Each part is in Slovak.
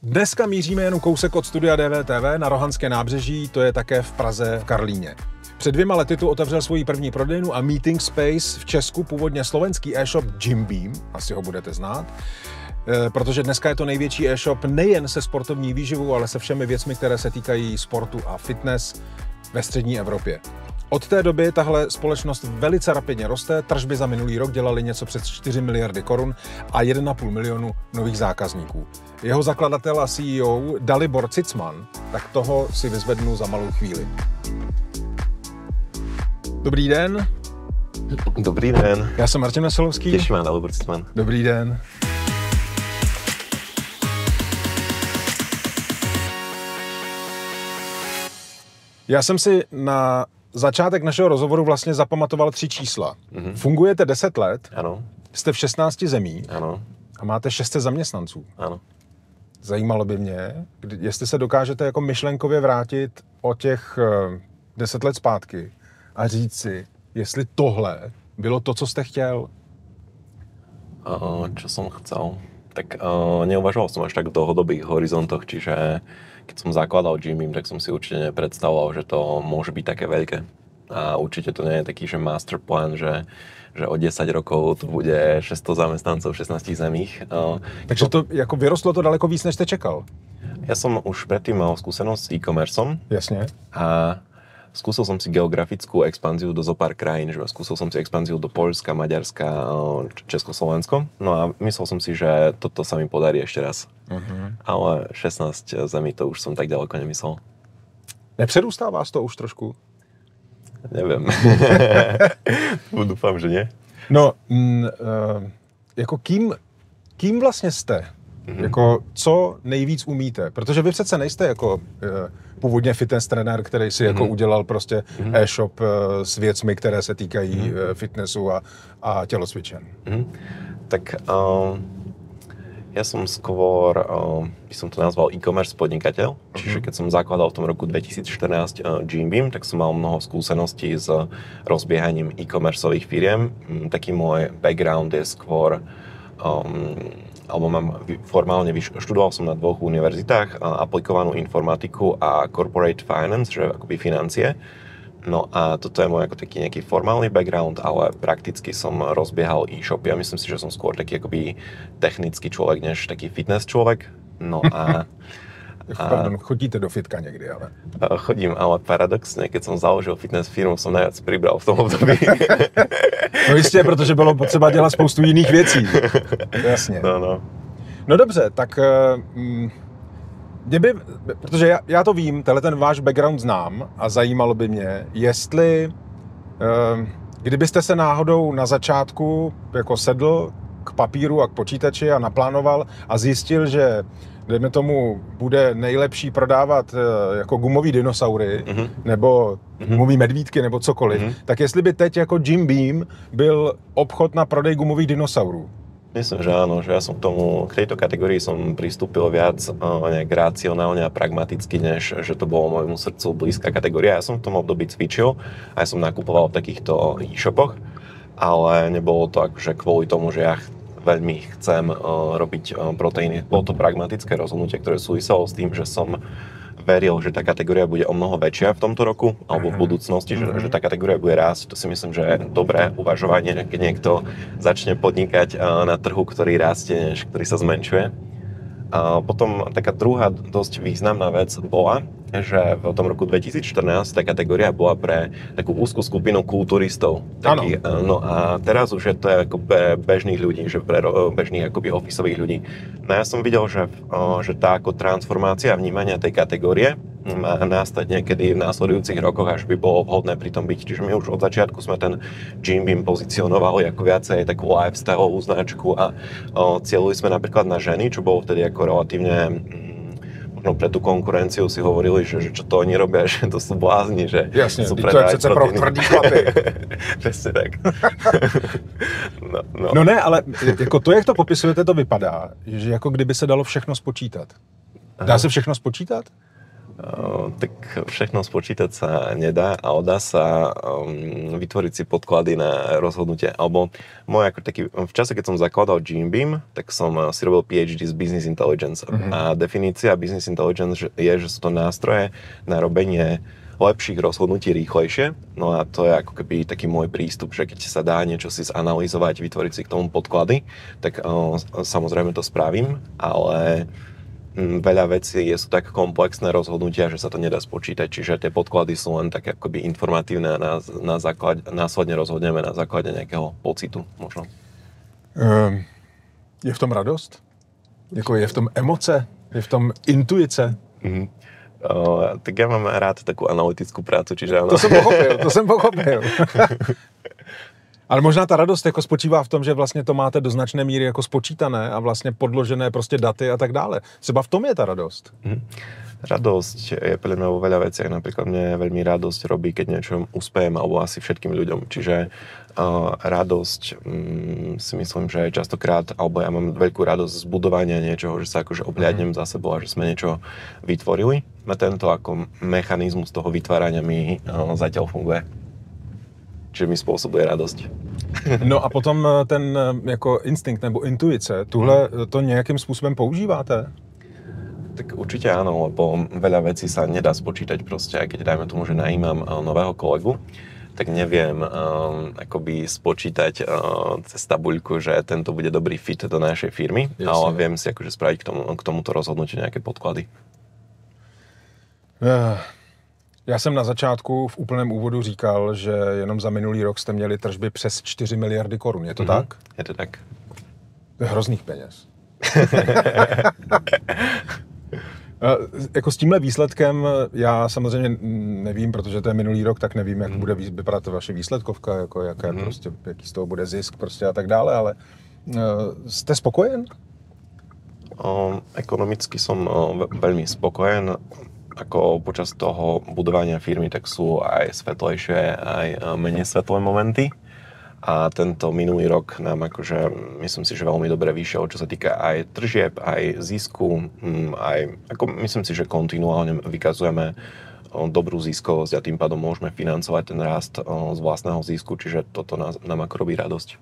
Dneska míříme jenom kousek od studia DVTV na Rohanské nábřeží, to je také v Praze v Karlíně. Před 2 lety tu otevřel svoji první prodejnu a meeting space v Česku, původně slovenský e-shop Jim Beam, asi ho budete znát, protože dneska je to největší e-shop nejen se sportovní výživou, ale se všemi věcmi, které se týkají sportu a fitness ve střední Evropě. Od té doby tahle společnost velice rapidně roste, tržby za minulý rok dělali něco přes 4 miliardy korun a 1,5 milionu nových zákazníků. Jeho zakladatel a CEO Dalibor Cicman, tak toho si vyzvednu za malou chvíli. Dobrý den. Dobrý den. Já jsem Martin Veselovský. Těší mě Dalibor Cicman. Dobrý den. Já jsem si na začátek našeho rozhovoru vlastně zapamatoval 3 čísla. Fungujete 10 let, Ano. jste v 16 zemí Ano. a máte 600 zaměstnanců. Ano. Zajímalo by mě, jestli se dokážete jako myšlenkově vrátit o těch 10 let zpátky a říct si, jestli tohle bylo to, co jste chtěl. Čo som chcel? Tak neuvažoval som až tak v dlhodobých horizontoch, čiže keď som zakladal Jim Beam, tak som si určite nepredstavoval, že to môže byť také veľké. A určite to nie je taký, že master plan, že o 10 rokov to bude 600 zamestnancov v 16 zemích. Takže to jako vyrostlo to daleko víc, než jste čekal. Ja som už predtým mal skúsenosť s e-commerceom. Jasně. A skúsil som si geografickú expanziu do zopár krajín, že skúsil som si expanziu do Poľska, Maďarska, Československo. No a myslel som si, že toto sa mi podarí ešte raz. Ale 16 zemí to už som tak ďaleko nemyslel. Nepředůstá vás to už trošku? Neviem. Dúfam, že nie. No, jako kým vlastně jste? Jako co nejvíc umíte? Protože vy přece nejste jako původně fitness trenér, který si jako udělal prostě e-shop s věcmi, které se týkají fitnessu a tělocvičen. Tak ja som skôr, by som to nazval e-commerce podnikateľ. Čiže keď som zakladal v tom roku 2014 Jim Beam, tak som mal mnoho skúseností s rozbiehaním e-commerceových firiem. Taký môj background je skôr alebo mám formálne študoval som na 2 univerzitách aplikovanú informatiku a corporate finance, že akoby financie. No a toto je môj ako taký nejaký formálny background, ale prakticky som rozbiehal e-shopy a myslím si, že som skôr taký akoby technický človek, než taký fitness človek. No a Pardon, chodíte do fitka někdy, ale? Chodím, ale paradoxne, keď som založil fitness firmu, som najviac pribral v tom období. No jistě, protože bylo potřeba dělat spoustu jiných věcí. Jasně. No dobře, tak protože já to vím, ten váš background znám a zajímalo by mě, jestli kdybyste se náhodou na začátku jako sedl k papíru a k počítači a naplánoval a zjistil, že dejme tomu, bude nejlepší prodávat jako gumový dinosaury nebo gumový medvídky nebo cokoliv, tak jestli by teď jako Jim Beam byl obchod na prodej gumových dinosaurů? Myslím, že áno, že ja som k tejto kategórii som pristúpil viac nejak racionálne a pragmaticky, než že to bolo môjmu srdcu blízka kategória. Ja som v tom období cvičil a ja som nakupoval v takýchto e-shopoch, ale nebolo to akože kvôli tomu, že ja veľmi chcem robiť proteíny. Bolo to pragmatické rozhodnutie, ktoré súviselo s tým, že som veril, že tá kategória bude o mnoho väčšia v tomto roku alebo v budúcnosti, že tá kategória bude rásť. To si myslím, že je dobré uvažovanie, keď niekto začne podnikať na trhu, ktorý rastie, než ktorý sa zmenšuje. A potom taká druhá dosť významná vec bola, že v tom roku 2014 tá kategória bola pre takú úzkú skupinu kulturistov. No a teraz už je to ako bežných ľudí, že pre bežných akoby officeových ľudí. No ja som videl, že tá ako transformácia vnímania tej kategórie má nastať niekedy v následujúcich rokoch, až by bolo vhodné pri tom byť. Čiže my už od začiatku sme ten Jim Beam pozicionovali ako viacej takú lifestyleovú značku a cieľili sme napríklad na ženy, čo bolo vtedy ako relatívne možno pre tú konkurenciu si hovorili, že čo to oni robia, že to sú blázni, že jasne, sú predávať proteíny. Jasne, to je přece pro tvrdý chlapy. Přesně tak. No ne, ale jako to, jak to popisujete, to vypadá, že jako kdyby se dalo všechno spočítat. Dá se všechno spočítat? Tak všechno spočítať sa nedá, ale dá sa vytvoriť si podklady na rozhodnutie. Alebo v čase, keď som zakladal Jim Beam, tak som si robil PhD z Business Intelligence. A definícia Business Intelligence je, že sú to nástroje na robenie lepších rozhodnutí rýchlejšie. No a to je ako keby taký môj prístup, že keď sa dá niečo si zanalýzovať, vytvoriť si k tomu podklady, tak samozrejme to spravím, ale veľa vecí sú tak komplexné rozhodnutia, že sa to nedá spočítať, čiže tie podklady sú len také akoby informatívne a následne rozhodneme na základe nejakého pocitu možno. Je v tom radost? Jako je v tom emoce? Je v tom intuice? Tak ja mám rád takú analytickú prácu, čiže áno. To jsem pochopil. Ale možná ta radost jako spočívá v tom, že vlastně to máte do značné míry jako spočítané a vlastně podložené prostě daty a tak dále. Třeba v tom je ta radost. Radosť je pre mňa vo veľa veciach. Napríklad mne veľmi radosť robí, keď niečo uspejem, alebo asi všetkým ľuďom. Čiže radosť si myslím, že častokrát, alebo ja mám veľkú radosť z budovania niečoho, že sa akože obhliadnem za sebou a že sme niečo vytvorili. A tento ako mechanizmus toho vytvárania mi zatiaľ funguje. Čiže mi spôsobuje radosť. No a potom ten jako instinkt nebo intuice, tuhle to nějakým způsobem používáte? Tak určite áno, lebo veľa vecí sa nedá spočítať proste, aj keď dajme tomu, že najímam nového kolegu, tak neviem akoby spočítať cez tabuľku, že tento bude dobrý fit do našej firmy, ale viem si akože spraviť k tomuto rozhodnutiu nejaké podklady. Já jsem na začátku v úplném úvodu říkal, že jenom za minulý rok jste měli tržby přes 4 miliardy korun. Je to tak? Je to tak. To je hrozných peněz. Jako s tímhle výsledkem já samozřejmě nevím, protože to je minulý rok, tak nevím, jak bude vypadat vaše výsledkovka, jako jaký z toho bude zisk prostě a tak dále, ale jste spokojen? Ekonomicky som veľmi spokojen. Ako počas toho budovania firmy, tak sú aj svetlejšie, aj menej svetlé momenty. A tento minulý rok nám akože, myslím si, že veľmi dobre vyšiel, čo sa týka aj tržieb, aj zisku, myslím si, že kontinuálne vykazujeme dobrú ziskovosť a tým pádom môžeme financovať ten rast z vlastného zisku, čiže toto nám ako robí radosť.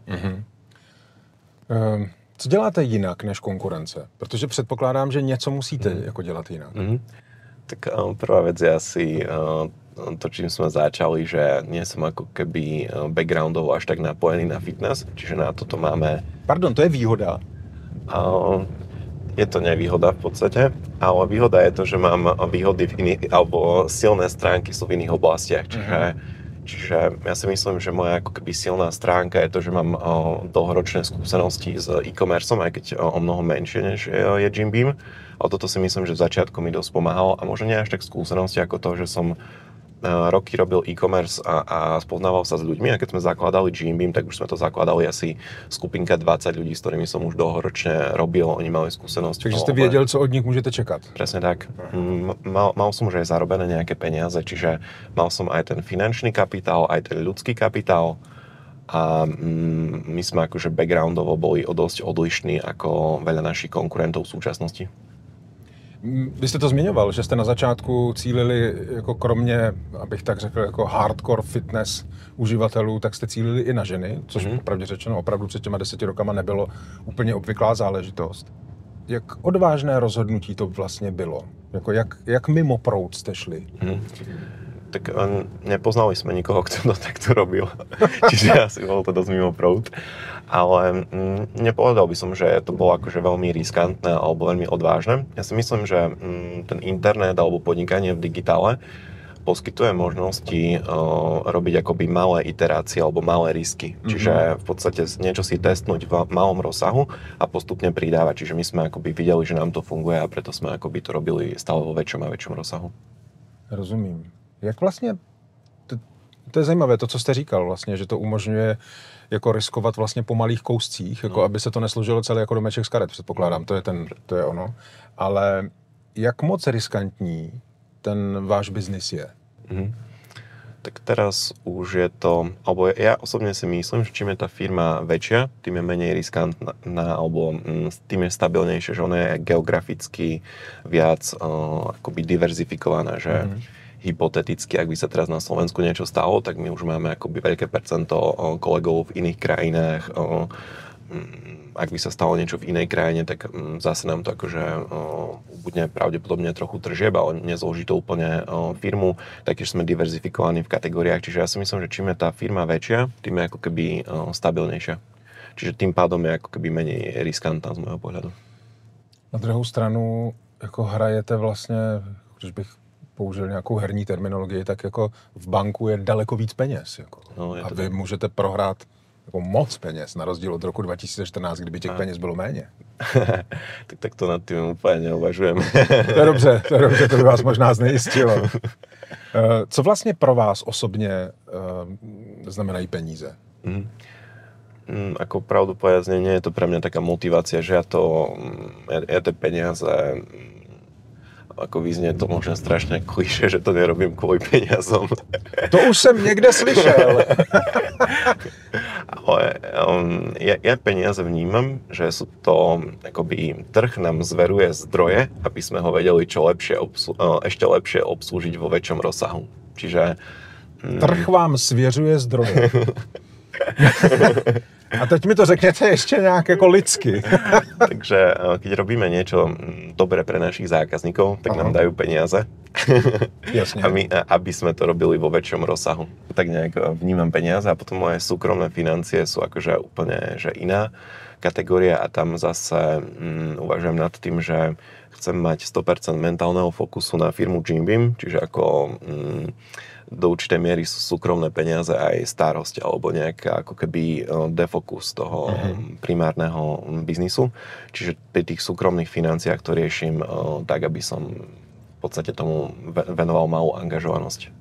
Co děláte jinak než konkurence? Protože předpokládám, že něco musíte jako dělat jinak. Tak prvá vec je asi to, čím sme začali, že nie som ako keby backgroundovo až tak napojený na fitness, čiže na toto máme... Pardon, to je výhoda? Je to nevýhoda v podstate, ale výhoda je to, že mám výhody alebo silné stránky sú v iných oblastiach, čiže ja si myslím, že moja ako keby silná stránka je to, že mám dlhoročné skúsenosti s e-commerceom, aj keď o mnoho menšie než je Jim Beam. Ale toto si myslím, že v začiatku mi dosť pomáhalo a možno nie až tak skúsenosti ako to, že som roky robil e-commerce a spoznával sa s ľuďmi a keď sme zakladali Jim Beam, tak už sme to zakladali asi skupinka 20 ľudí, s ktorými som už dlhoročne robil, oni mali skúsenosti. Takže ste věděl, co od nich môžete čekať. Presne tak. Mal som už aj zarobené nejaké peniaze, čiže mal som aj ten finančný kapitál, aj ten ľudský kapitál a my sme akože backgroundovo boli dosť odlišní ako veľa našich konkurentov v súčasnosti. Vy jste to zmiňoval, že jste na začátku cílili jako kromě, abych tak řekl, jako hardcore fitness uživatelů, tak jste cílili i na ženy, což opravdu řečeno opravdu před těma 10 rokama nebylo úplně obvyklá záležitost. Jak odvážné rozhodnutí to vlastně bylo? Jako jak mimo proud jste šli? Tak nepoznali sme nikoho, kto to takto robil. Čiže asi bolo to dosť mimo proud. Ale nepovedal by som, že to bolo akože veľmi riskantné alebo veľmi odvážne. Ja si myslím, že ten internet alebo podnikanie v digitále poskytuje možnosti robiť akoby malé iterácie alebo malé risky. Čiže v podstate niečo si testnúť v malom rozsahu a postupne pridávať. Čiže my sme akoby videli, že nám to funguje a preto sme akoby to robili stále vo väčšom a väčšom rozsahu. Rozumím. Jak vlastně, to je zajímavé, to, co jste říkal vlastně, že to umožňuje jako riskovat vlastně po malých kouscích, jako aby se to nesložilo celé jako domeček z karet, předpokládám, to je ono. Ale jak moc riskantní ten váš biznis je? Tak teraz už je to, alebo ja osobne si myslím, že čím je tá firma väčšia, tým je menej riskantná, alebo tým je stabilnejšie, že ona je geograficky viac akoby diverzifikovaná, že hypoteticky, ak by sa teraz na Slovensku niečo stalo, tak my už máme akoby veľké percento kolegov v iných krajinách. Ak by sa stalo niečo v inej krajine, tak zase nám to akože bude pravdepodobne trochu tržieb, ale nezloží to úplne firmu. Taktiež sme diverzifikovaní v kategóriách, čiže ja si myslím, že čím je tá firma väčšia, tým je ako keby stabilnejšia. Čiže tým pádom je ako keby menej riskantná z môjho pohľadu. Na druhou stranu jako hrajete vlastně, když bych použil nějakou herní terminologii, tak jako v banku je daleko víc peněz. Jako. No, a vy můžete prohrát jako moc peněz, na rozdíl od roku 2014, kdyby těch peněz bylo méně. tak to nad tím úplně neuvažujem. To je dobře, to by vás možná znejistilo. Co vlastně pro vás osobně znamenají peníze? Ako pravdu povedať, nie je to pre mňa taká motivácia, že ja tie peniaze, ako vyznie to možno strašne klišé, že to nerobím kvôli peniazom. To už jsem někde slyšel. Ale ja peniaze vnímam, že sú to, akoby trh nám zveruje zdroje, aby sme ho vedeli ešte lepšie obslúžiť vo väčšom rozsahu. Čiže... Trh vám svěřuje zdroje. A teď mi to řekněte ještě nějak jako lidsky. Takže keď robíme niečo dobré pre našich zákazníkov, tak nám dajú peniaze. Jasne. Aby sme to robili vo väčšom rozsahu. Tak nejak vnímam peniaze a potom moje súkromné financie sú akože úplne že iná kategória a tam zase uvažujem nad tým, že chcem mať 100% mentálneho fokusu na firmu Jim Beam, čiže ako do určitej miery sú súkromné peniaze aj starosť alebo nejaká ako keby defokus toho primárneho biznisu. Čiže pri tých súkromných financiách to riešim tak, aby som v podstate tomu venoval malú angažovanosť.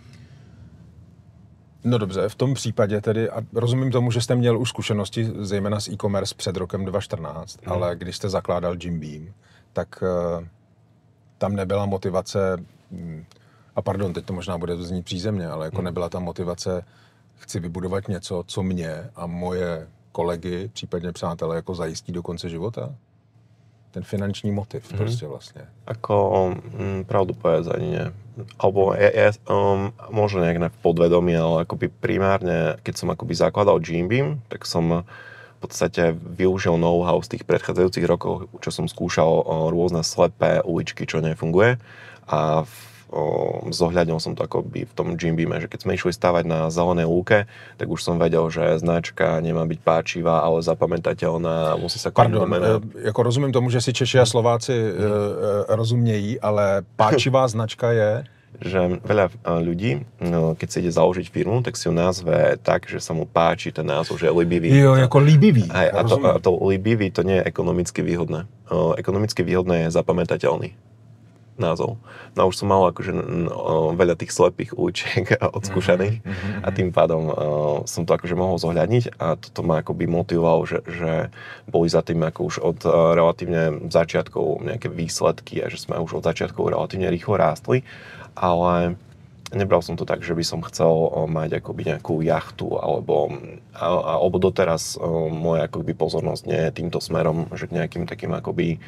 No dobře, v tom případě tedy, a rozumím tomu, že jste měl už zkušenosti zejména z e-commerce před rokem 2014, ale když jste zakládal Jim Beam, tak tam nebyla motivace, a pardon, teď to možná bude znít přízemně, ale jako nebyla tam motivace, chci vybudovat něco, co mě a moje kolegy, případně přátelé, jako zajistí do konce života? Ten finanční motiv prostě vlastně. Ako pravdu povedať ani nie. Alebo ja možno nejak na podvedomí, ale akoby primárne, keď som akoby zakladal Jim Beam, tak som v podstate využil know-how z tých predchádzajúcich rokov, čo som skúšal rôzne slepé uličky, čo nefunguje a zohľadnil som to akoby v tom Jim Beame, že keď sme išli stavať na zelenej lúke, tak už som vedel, že značka nemá byť páčivá, ale zapamätateľná, musí sa Pardon, jako rozumím tomu, že si Češi a Slováci rozumějí, ale páčivá značka je? Že veľa ľudí, keď si ide založiť firmu, tak si ju nazve tak, že sa mu páči ten názov, že je líbivý. Jo, jako líbivý. A to líbivý to nie je ekonomicky výhodné. Ekonomicky výhodné je zapamätateľný názov. No už som mal akože veľa tých slepých uličiek odskúšaných a tým pádom som to akože mohol zohľadniť a toto ma akoby motivovalo, že boli za tým ako už od relatívne začiatkov nejaké výsledky a že sme už od začiatkov relatívne rýchlo rástli, ale nebral som to tak, že by som chcel mať akoby nejakú jachtu alebo doteraz moja akoby pozornosť nie je týmto smerom, že k nejakým takým akoby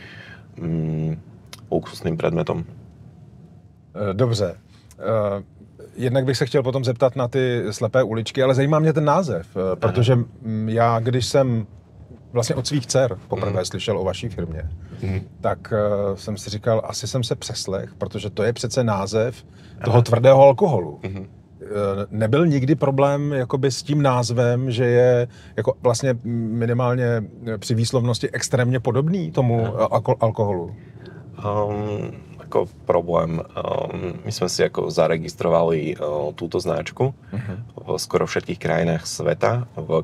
luxusným predmetom. Dobře. Jednak bych se chtěl potom zeptat na ty slepé uličky, ale zajímá mě ten název, protože já, když jsem vlastně od svých dcer poprvé slyšel o vaší firmě, tak jsem si říkal, asi jsem se přeslech, protože to je přece název toho tvrdého alkoholu. Nebyl nikdy problém jakoby s tím názvem, že je jako vlastně minimálně při výslovnosti extrémně podobný tomu alkoholu? Ako problém. My sme si ako zaregistrovali túto značku v skoro všetkých krajinách sveta v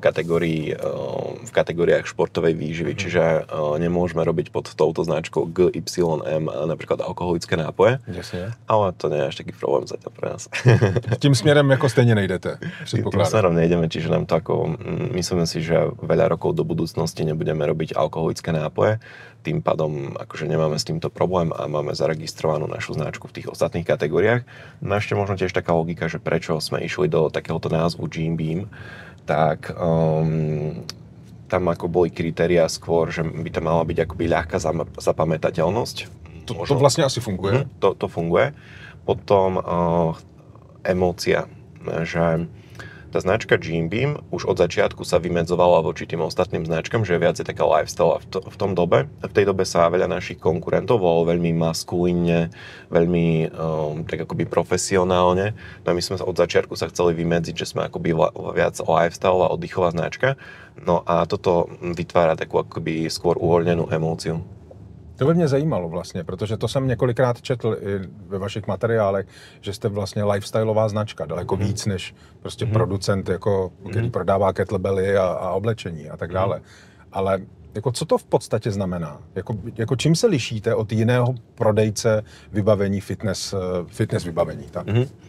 kategóriách športovej výživy, čiže nemôžeme robiť pod touto značkou GYM napríklad alkoholické nápoje, ale to nie je až taký problém zatiaľ pre nás. Tím směrem jako stejně nejdete, předpokládám. Tím směrem nejdeme, čiže nám to ako, myslíme si, že veľa rokov do budúcnosti nebudeme robiť alkoholické nápoje, tým pádom akože nemáme s týmto problém a máme zaregistrované zaregistrovanú našu značku v tých ostatných kategóriách. No ešte možno tiež taká logika, že prečo sme išli do takéhoto názvu Jim Beam, tak tam ako boli kritériá skôr, že by tam mala byť akoby ľahká zapamätateľnosť. To vlastne asi funguje. To funguje. Potom emócia, že tá značka Jim Beam už od začiatku sa vymedzovala voči tým ostatným značkám, že je viacej taká lifestyle. V tej dobe sa veľa našich konkurentov volalo veľmi maskulínne, veľmi tak akoby profesionálne. No a my sme od začiatku sa chceli vymedziť, že sme akoby viac lifestyle a oddychová značka. No a toto vytvára takú akoby skôr uvoľnenú emóciu. To by mě zajímalo vlastně, protože to jsem několikrát četl i ve vašich materiálech, že jste vlastně lifestyleová značka, daleko víc než prostě producent, jako, který prodává kettlebelly a oblečení a tak dále. Ale jako, co to v podstatě znamená? Jako čím se lišíte od jiného prodejce vybavení, fitness vybavení? Tak?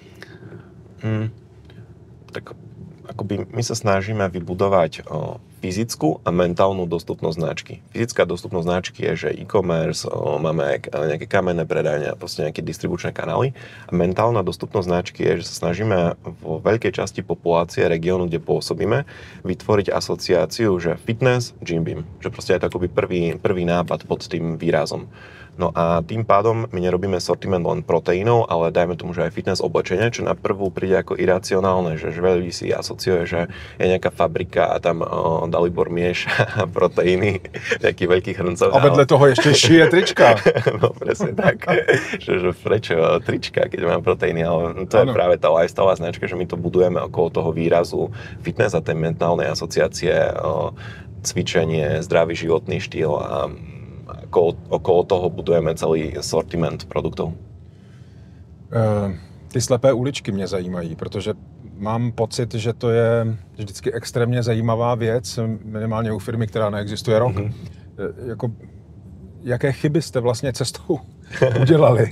Tak akoby my sa snažíme vybudovať fyzickú a mentálnu dostupnosť značky. Fyzická dostupnosť značky je, že e-commerce, máme nejaké kamenné predajne a proste nejaké distribučné kanály. A mentálna dostupnosť značky je, že sa snažíme vo veľkej časti populácie regiónu, kde pôsobíme, vytvoriť asociáciu, že fitness, Jim Beam. Že proste je to akoby prvý nápad pod tým výrazom. No a tým pádom my nerobíme sortiment len proteínov, ale dajme tomu, že aj fitness oblečenie, čo na prvú príde ako iracionálne, že veľa ľudí si asociuje, že je nejaká fabrika a tam Dalibor mieša proteíny, nejaký veľký hrncov. A vedle toho ešte šije trička. No presne tak, že prečo trička, keď mám proteíny, ale to je práve tá lifestyle značka, že my to budujeme okolo toho výrazu fitness a tej mentálnej asociácie, cvičenie, zdravý životný štýl a okolo toho budujeme celý sortiment produktov. Ty slepé uličky mě zajímají, protože mám pocit, že to je vždycky extrémně zajímavá věc, minimálně u firmy, která neexistuje rok. Jaké chyby jste vlastně cestou udělali?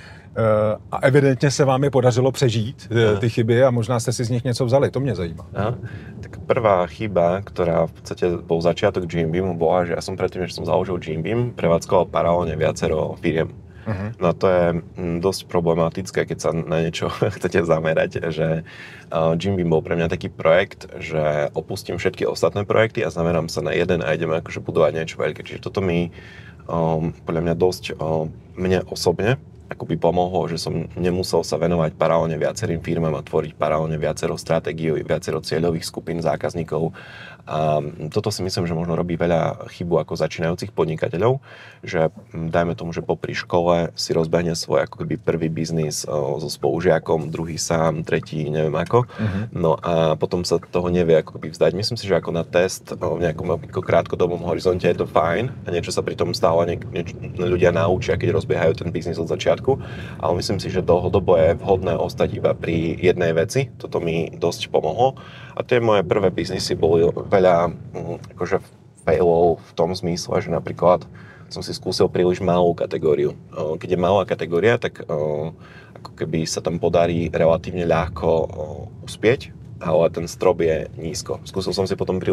A evidentně se vám je podařilo přežít ty chyby a možná jste si z nich něco vzali, to mě zajímá. Tak prvá chyba, ktorá v podstate bol začiatok Jim Beamu, bola, že ja som predtým, než som založil Jim Beam, prevádzkoval paralelne viacero firiem. No a to je dosť problematické, keď sa na niečo chcete zamerať, že Jim Beam bol pre mňa taký projekt, že opustím všetky ostatné projekty a zamerám sa na jeden a ideme akože budovať niečo veľké. Čiže toto mi podľa mňa dosť mne osobne akoby pomohlo, že som nemusel sa venovať paralelne viacerým firmám a tvoriť paralelne viacero stratégií, viacero cieľových skupín zákazníkov. A toto si myslím, že možno robí veľa chybu ako začínajúcich podnikateľov, že dajme tomu, že popri škole si rozbehne svoj ako keby prvý biznis so spolužiakom, druhý sám, tretí neviem ako. No a potom sa toho nevie ako keby vzdať. Myslím si, že ako na test v nejakom krátkodobom horizonte je to fajn a niečo sa pri tom stále ľudia naučia, keď rozbiehajú ten biznis od začiatku. Ale myslím si, že dlhodobo je vhodné ostať iba pri jednej veci. Toto mi dosť pomohlo. A tie moje prvé biznisy boli veľa akože failov v tom zmysle, že napríklad som si skúsil príliš malú kategóriu. Keď je malá kategória, tak ako keby sa tam podarí relatívne ľahko uspieť, ale ten strop je nízko. Zkusil som si potom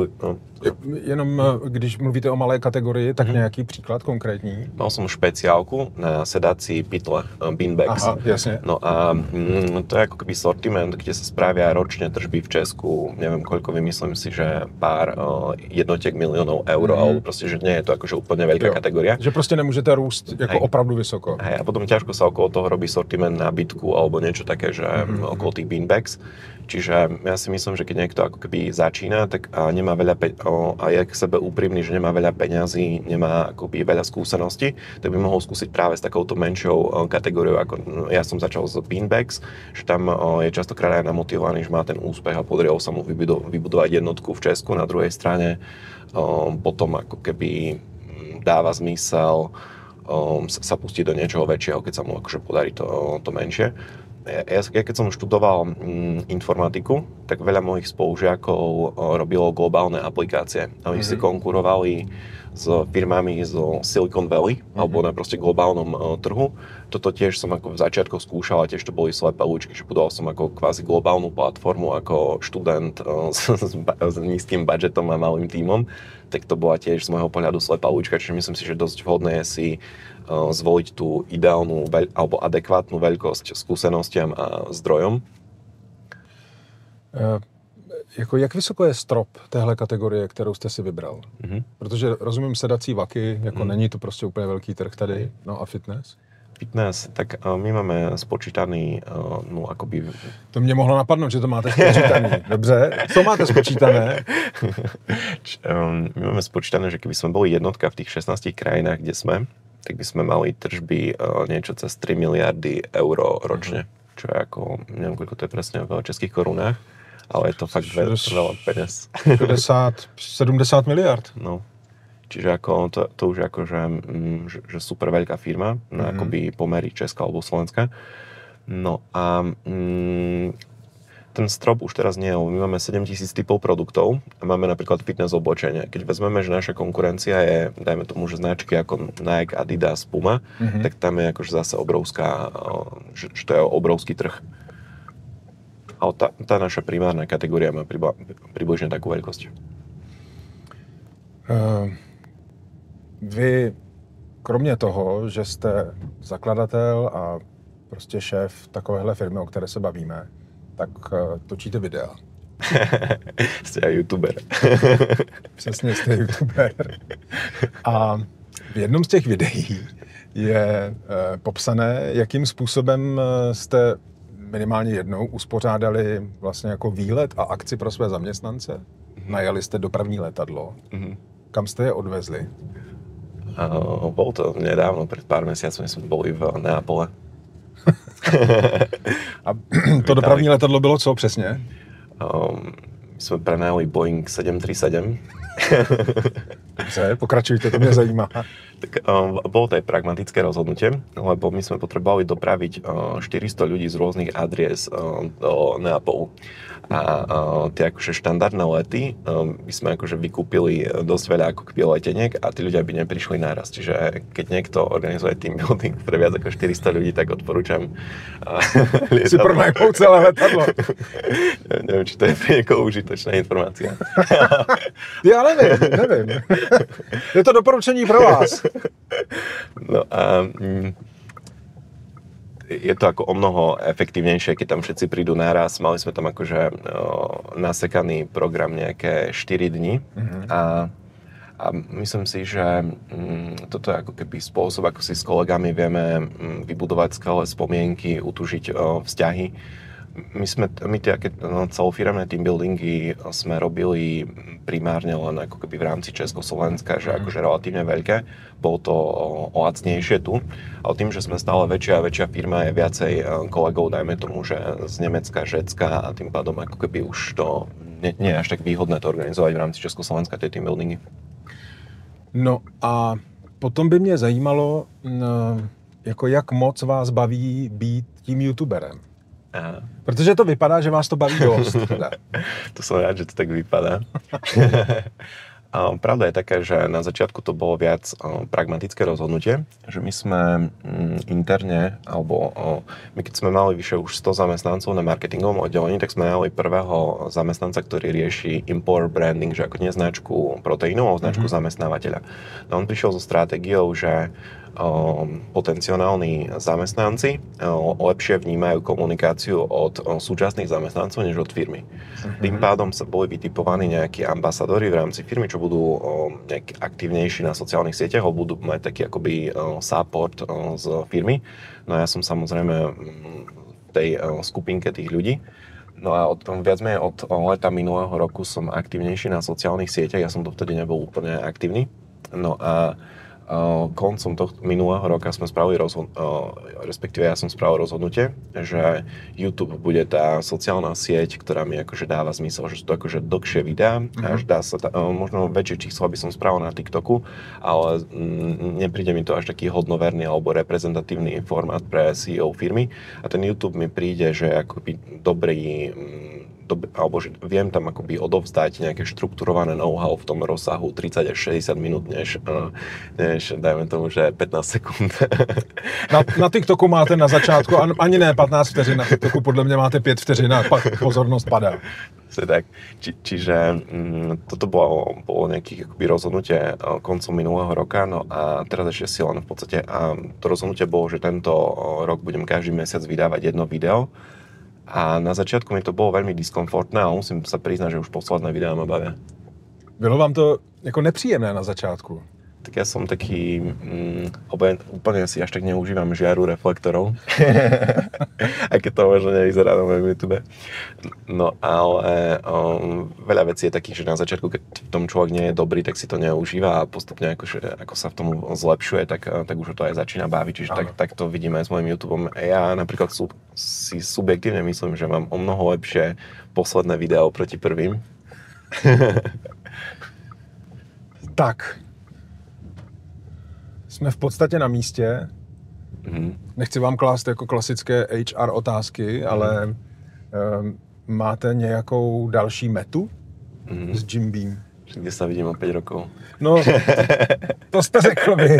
Jenom když mluvíte o malé kategorii, tak nějaký příklad konkrétní? Mal som špeciálku na sedací pytle, beanbags. Aha, jasne. No a to je ako keby sortiment, kde sa spravia ročne tržby v Česku, neviem koľko, vymyslím si, že pár jednotiek miliónov eur, ale proste, že nie je to akože úplne veľká kategória. Že proste nemôžete rúst jako opravdu vysoko. Hej, a potom ťažko sa okolo toho robí sortiment nábytku alebo niečo také, že okolo tých beanbags. Čiže ja si myslím, že keď niekto ako keby začína, tak nemá veľa a je k sebe úprimný, že nemá veľa peňazí, nemá akoby veľa skúseností, tak by mohol skúsiť práve s takouto menšou kategóriou, ako ja som začal z beanbags, že tam je častokrát aj namotivovaný, že má ten úspech a podarilo sa mu vybudovať jednotku v Česku. Na druhej strane potom ako keby dáva zmysel sa pustiť do niečoho väčšieho, keď sa mu akože podarí to menšie. Ja keď som študoval informatiku, tak veľa mojich spolužiakov robilo globálne aplikácie. A oni si konkurovali s firmami zo Silicon Valley, alebo na proste globálnom trhu. Toto tiež som ako v začiatkoch skúšal, a tiež to boli slepé uličky, že budoval som ako kvázi globálnu platformu ako študent s nízkym budžetom a malým tímom, tak to bola tiež z môjho pohľadu slepá ulička, čiže myslím si, že dosť vhodné je si zvoliť tú ideálnu alebo adekvátnu veľkosť skúsenostiam a zdrojom. Jak vysoko je strop téhle kategorie, kterou jste si vybral? Protože rozumím sedací vaky, jako není to prostě úplně velký trh tady, no a fitness? Fitness, tak my máme spočítaný, no akoby... To mě mohlo napadnout, že to máte spočítaný. Dobře, co máte spočítané? My máme spočítané, že keby sme boli jednotka v tých 16 krajinách, kde sme, tak by sme mali tržby niečo cez 3 miliardy eur ročne. Čo je ako, neviem, koľko to je presne v českých korunách, ale je to fakt veľa peniaz. 60-70 miliard. No. Čiže ako to už je ako, že super veľká firma, na akoby pomery Česka alebo Slovenska. No a ten strop už teraz nie je, my máme 7000 typov produktov a máme napríklad fitness oblečenie. Keď vezmeme, že naša konkurencia je, dajme tomu, že značky ako Nike, Adidas, Puma, tak tam je akože zase obrovská, že to je obrovský trh. A tá naša primárna kategória má približne takú veľkosť. Vy, kromě toho, že jste zakladatel a prostě šéf takovéhle firmy, o které se bavíme, tak točíte videa. Jste aj youtuber. Přesně, jste youtuber. A v jednom z těch videí je popsané, jakým způsobem jste minimálně jednou uspořádali vlastně jako výlet a akci pro své zaměstnance. Najali jste dopravní letadlo. Kam jste je odvezli? Bolo to nedávno, pred pár mesiacmi sme boli v Neapole. A to dopravní letadlo bylo co přesně? My sme prenajali Boeing 737. Dobře, pokračujte, to mě zajímá. Tak bolo to aj pragmatické rozhodnutie, lebo my sme potrebovali dopraviť 400 ľudí z rôznych adries do Neapolu. A tie akože štandardné lety by sme akože vykúpili dosť veľa ako keby leteniek a tí ľudia by neprišli naraz. Čiže keď niekto organizuje team building pre viac ako 400 ľudí, tak odporúčam si pronajmou celé letadlo. Neviem, či to je pre niekoho užitočná informácia. Ja neviem. Je to doporučení pro vás. No a je to ako o mnoho efektívnejšie, keď tam všetci prídu naraz. Mali sme tam akože nasekaný program nejaké 4 dni a myslím si, že toto je ako keby spôsob, ako si s kolegami vieme vybudovať skvelé spomienky, utužiť vzťahy. My tie celofiremné team buildingy sme robili primárne len ako keby v rámci Československa, že akože relatívne veľké. Bolo to lacnejšie tu, ale tým, že sme stále väčšia a väčšia firma, je viacej kolegov, dajme tomu, že z Nemecka, Žecka a tým pádom ako keby už to nie je až tak výhodné to organizovať v rámci Československa, tie team buildingy. No a potom by mě zajímalo, jako jak moc vás baví být tím youtuberem. Aha. Protože to vypadá, že vás to baví dost. Teda. To som rád, že to tak vypadá. Pravda je taká, že na začiatku to bolo viac pragmatické rozhodnutie, že my sme interne, alebo my keď sme mali vyše už 100 zamestnancov na marketingovom oddelení, tak sme mali prvého zamestnanca, ktorý rieši import branding, že ako nie značku proteínov, ale značku zamestnávateľa. No on prišiel so stratégiou, že potenciálni zamestnanci lepšie vnímajú komunikáciu od súčasných zamestnancov než od firmy. Tým pádom sa boli vytipovaní nejakí ambasadori v rámci firmy, čo budú nejaký aktívnejší na sociálnych sieťach, alebo budú mať taký akoby support z firmy. No ja som samozrejme v tej skupinke tých ľudí. No a viac menej od leta minulého roku som aktívnejší na sociálnych sieťach, ja som to vtedy nebol úplne aktívny. No a koncom tohto minulého roka sme spravili respektíve ja som spravil rozhodnutie, že YouTube bude tá sociálna sieť, ktorá mi akože dáva zmysel, že sú to akože dlhšie videá, až dá sa možno väčšie číslo, aby som spravil na TikToku, ale nepríde mi to až taký hodnoverný alebo reprezentatívny formát pre CEO firmy a ten YouTube mi príde, že akoby dobrý alebo že viem tam akoby odovzdať nejaké štrukturované know-how v tom rozsahu 30 až 60 minút, než dajme tomu, že 15 sekúnd. Na TikToku máte na začátku ani ne 15 vteřin, na TikToku podle mě máte 5 vteřin a pak pozornost padá. Tak. Čiže toto bolo nejaké akoby rozhodnutie koncom minulého roka, no a teraz ešte si len v podstate, a to rozhodnutie bolo, že tento rok budem každý mesiac vydávať jedno video a na začiatku mi to bolo veľmi diskomfortné, ale musím sa priznať, že už posledné videá ma bavia. Bylo vám to jako nepříjemné na začátku? Tak ja som taký, úplne si až tak neužívam žiaru reflektorov, aj keď to možno nevyzerá na mojom YouTube. No ale veľa vecí je takých, že na začiatku, keď v tom človek nie je dobrý, tak si to neužíva a postupne ako sa v tom zlepšuje, tak už to aj začína baviť. Čiže tak to vidíme aj s mojím YouTubeom. Ja napríklad si subjektívne myslím, že mám o mnoho lepšie posledné video proti prvým. Tak. Jsme v podstatě na místě. Nechci vám klást jako klasické HR otázky, ale máte nějakou další metu s Jim Beam? Kde sa vidím o 5 rokov? No, to jste řekl vy.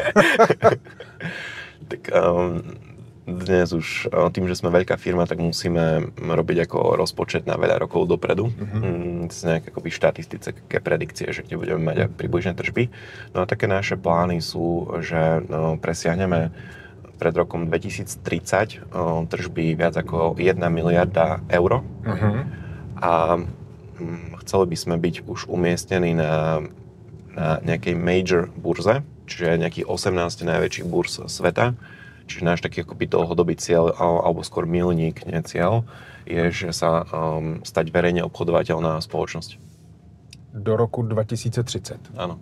Tak dnes už tým, že sme veľká firma, tak musíme robiť ako rozpočet na veľa rokov dopredu. To sú nejaké akoby štatistické predikcie, že kde budeme mať približné tržby. No a také naše plány sú, že presiahneme pred rokom 2030 tržby viac ako 1 miliarda eur. A chceli by sme byť už umiestnení na nejakej major burze, čiže nejakých 18 najväčších burz sveta. Čiže náš taký akoby dlhodobý cieľ, alebo skôr milník, nie cieľ, je, že sa stať verejne obchodovateľná spoločnosť. Do roku 2030. Áno.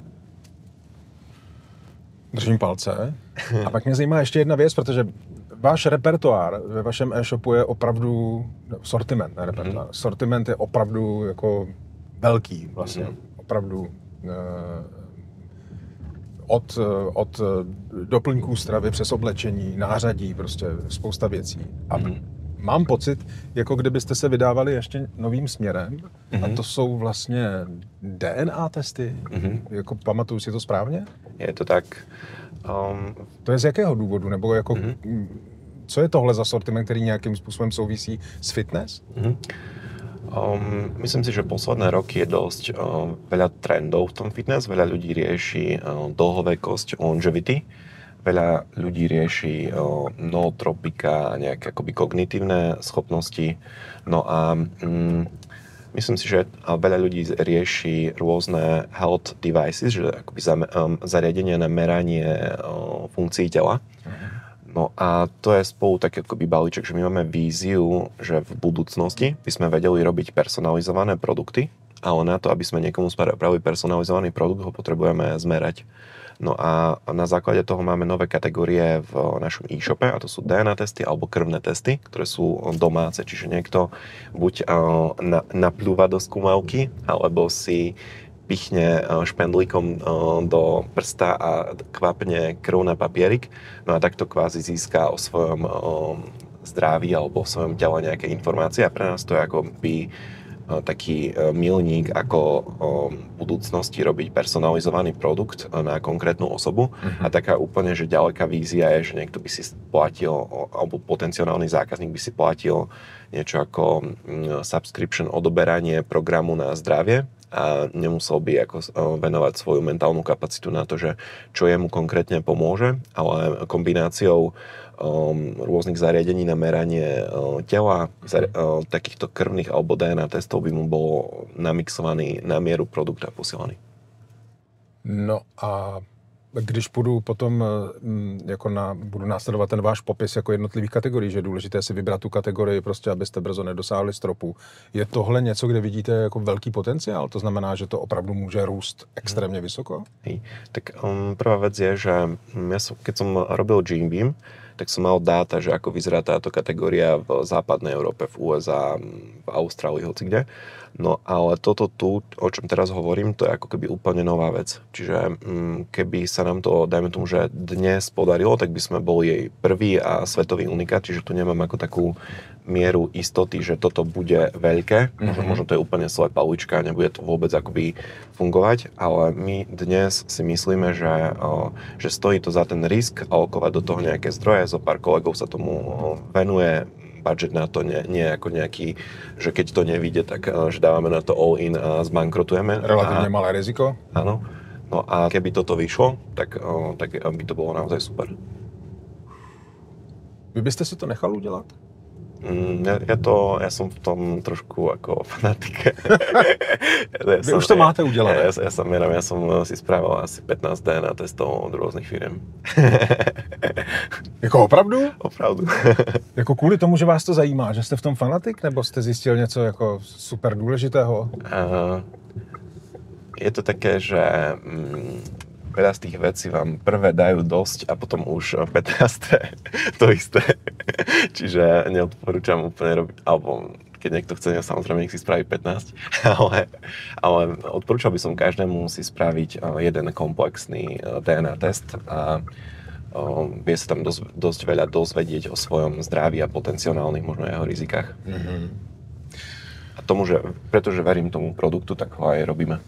Držím palce. A pak mě zajímá ještě jedna věc, protože váš repertoár ve vašem e-shopu je opravdu, sortiment, ne repertoár, sortiment je opravdu jako velký vlastně. Opravdu od doplňků stravy přes oblečení, nářadí, prostě spousta věcí. A mám pocit, jako kdybyste se vydávali ještě novým směrem, a to jsou vlastně DNA testy. Jako pamatuju si to správně? Je to tak. To je z jakého důvodu? Nebo jako, co je tohle za sortiment, který nějakým způsobem souvisí s fitness? Myslím si, že posledné roky je dosť veľa trendov v tom fitness. Veľa ľudí rieši dlhovekosť, longevity. Veľa ľudí rieši nootropika a nejaké akoby kognitívne schopnosti. No a myslím si, že veľa ľudí rieši rôzne health devices, že akoby zariadenia na meranie funkcií tela. No a to je spolu taký akoby balíček, že my máme víziu, že v budúcnosti by sme vedeli robiť personalizované produkty, ale na to, aby sme niekomu spravili personalizovaný produkt, ho potrebujeme zmerať. No a na základe toho máme nové kategórie v našom e-shope, a to sú DNA testy alebo krvné testy, ktoré sú domáce, čiže niekto buď napľúva do skúmavky, alebo si pichne špendlíkom do prsta a kvapne krv na papierik. No a takto kvázi získa o svojom zdraví alebo o svojom tele nejaké informácie a pre nás to je akoby taký milník, ako v budúcnosti robiť personalizovaný produkt na konkrétnu osobu. A taká úplne, že ďaleká vízia je, že niekto by si platil, alebo potenciálny zákazník by si platil niečo ako subscription, odoberanie programu na zdravie a nemusel by ako venovať svoju mentálnu kapacitu na to, že čo jemu konkrétne pomôže, ale kombináciou rôznych zariadení na meranie tela, takýchto krvných alebo DNA testov by mu bolo namixovaný na mieru produkt a posielaný. No a když půjdu potom, budu následovat ten váš popis jako jednotlivých kategorií, že je důležité si vybrat tu kategorii, prostě abyste brzo nedosáhli stropu. Je tohle něco, kde vidíte jako velký potenciál? To znamená, že to opravdu může růst extrémně vysoko? Hej. Tak prvá vec je, že keď som robil Jim Beam, tak som mal dáta, že ako vyzerá táto kategória v západnej Európe, v USA, v Austrálii, hocikde. No ale toto tu, o čom teraz hovorím, to je ako keby úplne nová vec. Čiže keby sa nám to, dajme tomu, že dnes podarilo, tak by sme boli jej prvý a svetový unikát, čiže tu nemám ako takú mieru istoty, že toto bude veľké. Možno to je úplne slepá ulička, nebude to vôbec akoby fungovať, ale my dnes si myslíme, že stojí to za ten risk a okovať do toho nejaké zdroje. Zo pár kolegov sa tomu venuje. Budget na to nie je ako nejaký, že keď to nevyjde, tak že dávame na to all in a zbankrotujeme. Relatívne malé riziko. Áno. No a keby toto vyšlo, tak by to bolo naozaj super. Vy byste si to nechal udělat? Ja som v tom trošku ako fanatik. Vy už to máte udělané. Ja som si spravil asi 15 DNA testov od rôznych firiem. Jako opravdu? Opravdu. Jako kvůli tomu, že vás to zajímá, že jste v tom fanatik, nebo jste zjistil něco jako super důležitého? Je to také, že veľa z tých vecí vám prvé dajú dosť a potom už 15. to isté. Čiže neodporúčam úplne robiť, alebo keď niekto chce, samozrejme nech si spraví 15, ale odporúčal by som každému si spraviť jeden komplexný DNA test a vie sa tam dosť veľa dozvedieť o svojom zdraví a potenciálnych možno jeho rizikách. A tomu, pretože verím tomu produktu, tak ho aj robíme.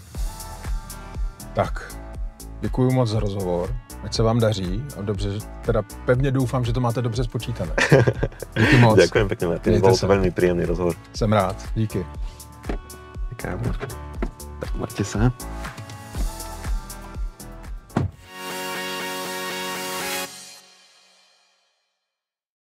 Tak, děkuju moc za rozhovor, ať se vám daří a dobře, teda pevně doufám, že to máte dobře spočítané. Díky moc. Ďakujem pekne, Martin, bol to veľmi príjemný rozhovor. Jsem rád, díky. Ďakujem. Tak, majte sa.